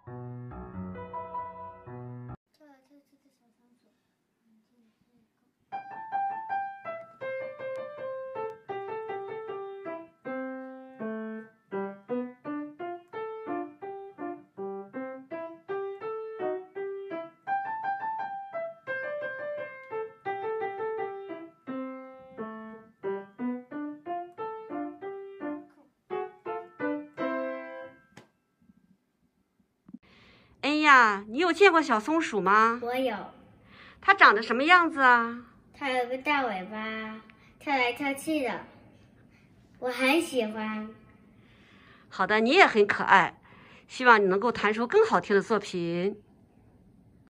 跳来跳去的小仓鼠。 哎呀，你有见过小松鼠吗？ 我有。 它长得什么样子啊？ 它有个大尾巴，跳来跳去的，我很喜欢。 好的，你也很可爱，希望你能够弹出更好听的作品。